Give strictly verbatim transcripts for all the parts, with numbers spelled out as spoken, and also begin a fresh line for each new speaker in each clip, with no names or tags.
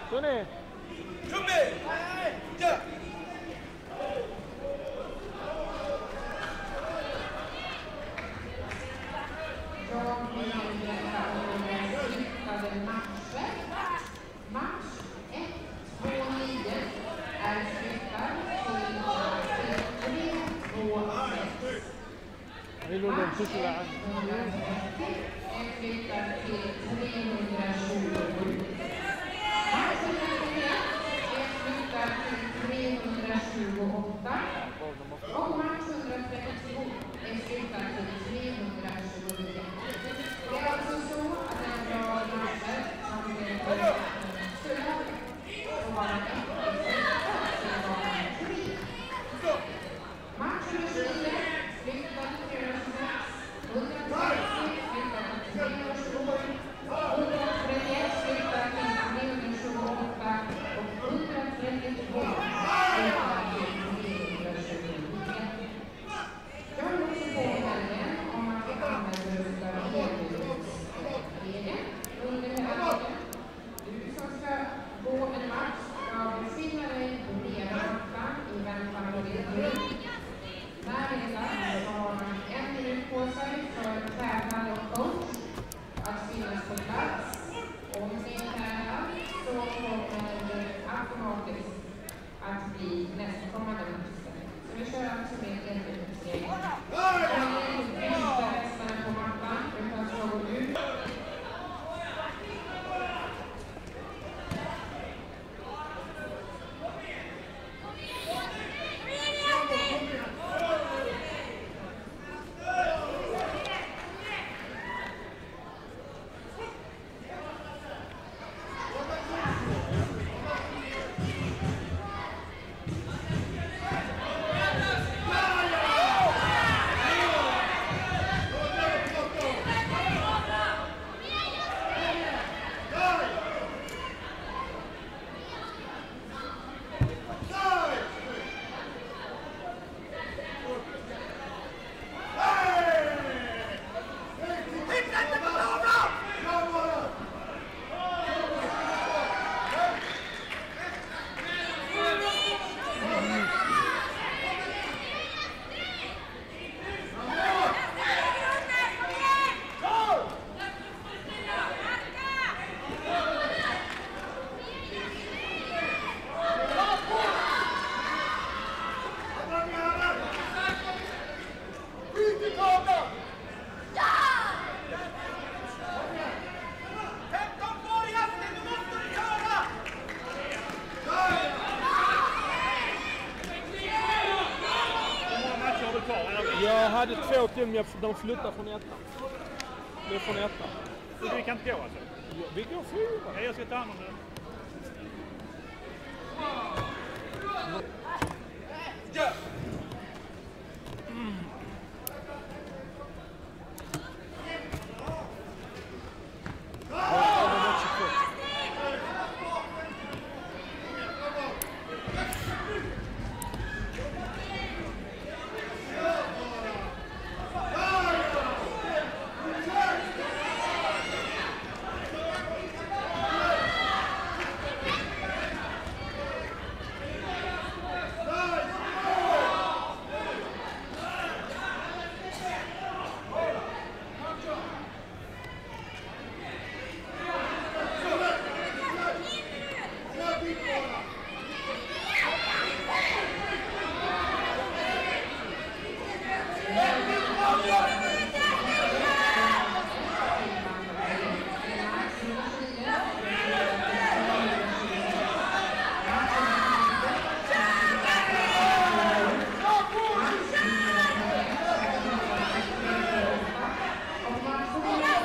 Tony!
준비! 자!
Jag vill slutade matcher. Match ett två nio är slutad till tre två sex. Match ett etthundratrettio är flyttad till trehundratjugosju. Match etthundratrettioett är flyttad till trehundratjugoåtta. Och match etthundratrettiotvå är flyttad till trehundratjugonio. Det är alltså så att en rad matcher som skulle ha och vara ett och vara tre. Match tjugonio flyttad till trehundratjugosex, etthundratrettio flyttad till trehundratjugosju, etthundratrettioett flyttad till trehundratjugoåtta och etthundratrettiotvå flyttad till trehundratjugonio. Jag vill också påminna igen om att vi använder erbjudanderegeln under hela tiden. Du som ska gå en match ska befinna dig bredvid mattan i väntan på din tur. När det är dags så har man en minut på sig för tränare och coach att finnas på plats. Om ni är tränar så kommer det automatiskt att bli nästkommande match. Så vi kör alltså med erbjudanderegeln. Om ni inte hästarna på mattan utan så går du ut.
Jag hade två till, men de flyttar från ettan. Det är från ettan.
Så vi kan inte gå alltså?
Ja, vi går fyra.
Ja, jag ska ta hand om det.
자!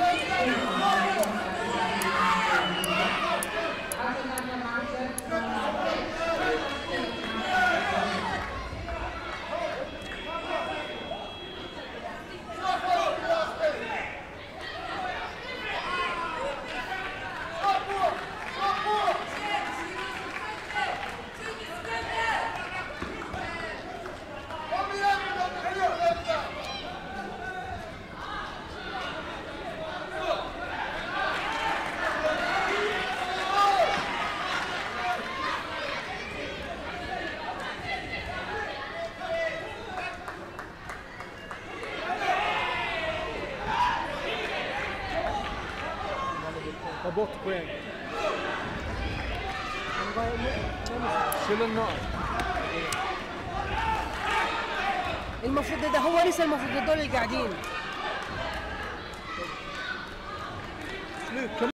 Alltså den här matchen
bort poäng. Skulle
المفروض ده هو لسه المفروض دول اللي قاعدين.